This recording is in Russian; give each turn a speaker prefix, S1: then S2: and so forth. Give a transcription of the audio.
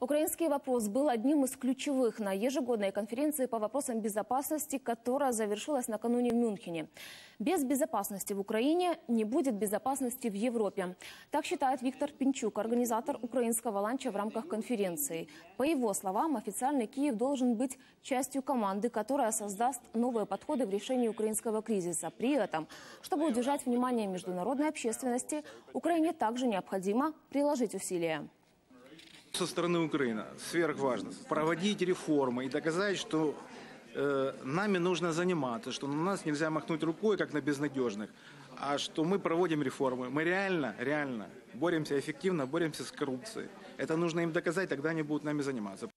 S1: Украинский вопрос был одним из ключевых на ежегодной конференции по вопросам безопасности, которая завершилась накануне в Мюнхене. Без безопасности в Украине не будет безопасности в Европе. Так считает Виктор Пинчук, организатор украинского ланча в рамках конференции. По его словам, официальный Киев должен быть частью команды, которая создаст новые подходы в решении украинского кризиса. При этом, чтобы удержать внимание международной общественности, Украине также необходимо приложить усилия.
S2: Со стороны Украины сверхважно проводить реформы и доказать, что нами нужно заниматься, что на нас нельзя махнуть рукой, как на безнадежных, а что мы проводим реформы. Мы реально боремся эффективно, боремся с коррупцией. Это нужно им доказать, тогда они будут нами заниматься.